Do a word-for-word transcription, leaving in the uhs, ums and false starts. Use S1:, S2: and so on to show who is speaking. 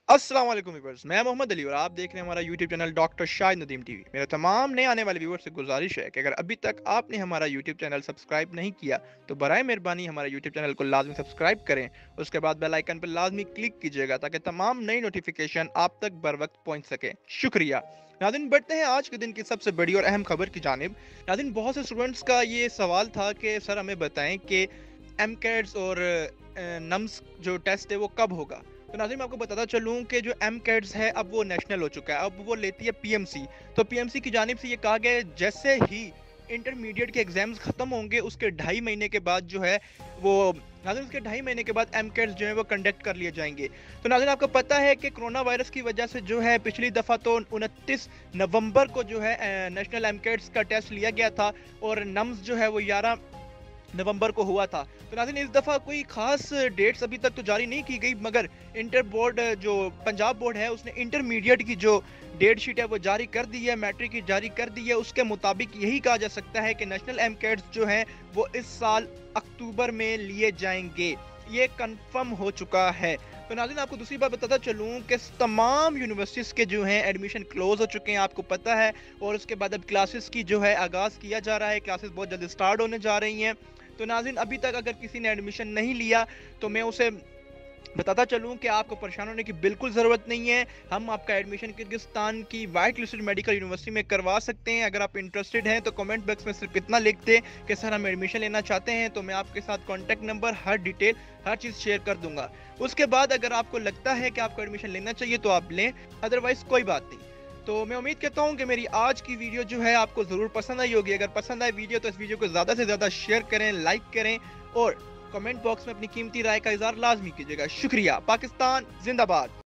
S1: अस्सलाम वालेकुम व्यूअर्स, मैं मोहम्मद अली और आप देख रहे हैं हमारा YouTube channel doctor Shahid Nadeem TV. मेरे तमाम नए आने वाले व्यूअर्स से गुजारिश है कि अगर अभी तक आपने हमारा यूट्यूब चैनल सब्सक्राइब नहीं किया तो बराए मेहरबानी हमारा यूट्यूब चैनल को लाजमी सब्सक्राइब करें। उसके बाद बेल आइकन पर लाजमी क्लिक कीजिएगा ताकि तमाम नई नोटिफिकेशन आप तक बर वक्त पहुँच सके। शुक्रिया। नाज़रीन, बढ़ते हैं आज के दिन की सबसे बड़ी और अहम खबर की जानिब। नाज़रीन, बहुत से स्टूडेंट्स का ये सवाल था कि सर हमें बताएं कि एम कैट्स और नम्स जो टेस्ट है वो कब होगा। तो नाज़रीन, मैं आपको बताता चलूँ कि जो एम कैट्स है अब वो नेशनल हो चुका है, अब वो लेती है पी एम सी। तो पी एम सी की जानिब से ये कहा गया है जैसे ही इंटरमीडिएट के एग्जाम्स खत्म होंगे उसके ढाई महीने के बाद जो है वो नाज़रीन उसके ढाई महीने के बाद एम कैट्स जो है वो कंडक्ट कर लिए जाएंगे। तो नाज़रीन, आपको पता है कि कोरोना वायरस की वजह से जो है पिछली दफ़ा तो उनतीस नवंबर को जो है नेशनल एम कैट्स का टेस्ट लिया गया था और नम्स जो है वो ग्यारह नवंबर को हुआ था। तो नाज़रीन, इस दफ़ा कोई ख़ास डेट्स अभी तक तो जारी नहीं की गई, मगर इंटर बोर्ड जो पंजाब बोर्ड है उसने इंटरमीडिएट की जो डेट शीट है वो जारी कर दी है, मैट्रिक की जारी कर दी है। उसके मुताबिक यही कहा जा सकता है कि नेशनल एम कैट्स जो हैं वो इस साल अक्टूबर में लिए जाएंगे, ये कंफर्म हो चुका है। तो नाज़रीन, आपको दूसरी बात बताता चलूँ कि तमाम यूनिवर्सिटीज़ के जो हैं एडमिशन क्लोज हो चुके हैं, आपको पता है। और उसके बाद अब क्लासेस की जो है आगाज़ किया जा रहा है, क्लासेस बहुत जल्दी स्टार्ट होने जा रही हैं। तो नाज़रीन, अभी तक अगर किसी ने एडमिशन नहीं लिया तो मैं उसे बताता चलूं कि आपको परेशान होने की बिल्कुल ज़रूरत नहीं है। हम आपका एडमिशन किर्गिस्तान की वाइट लिस्टेड मेडिकल यूनिवर्सिटी में करवा सकते हैं। अगर आप इंटरेस्टेड हैं तो कमेंट बॉक्स में सिर्फ इतना लिख दें कि सर हम एडमिशन लेना चाहते हैं, तो मैं आपके साथ कॉन्टैक्ट नंबर, हर डिटेल, हर चीज़ शेयर कर दूंगा। उसके बाद अगर आपको लगता है कि आपको एडमिशन लेना चाहिए तो आप लें, अदरवाइज़ कोई बात नहीं। तो मैं उम्मीद करता हूँ कि मेरी आज की वीडियो जो है आपको ज़रूर पसंद आई होगी। अगर पसंद आए वीडियो तो इस वीडियो को ज़्यादा से ज़्यादा शेयर करें, लाइक करें और कमेंट बॉक्स में अपनी कीमती राय का इज़हार लाजमी कीजिएगा। शुक्रिया। पाकिस्तान जिंदाबाद।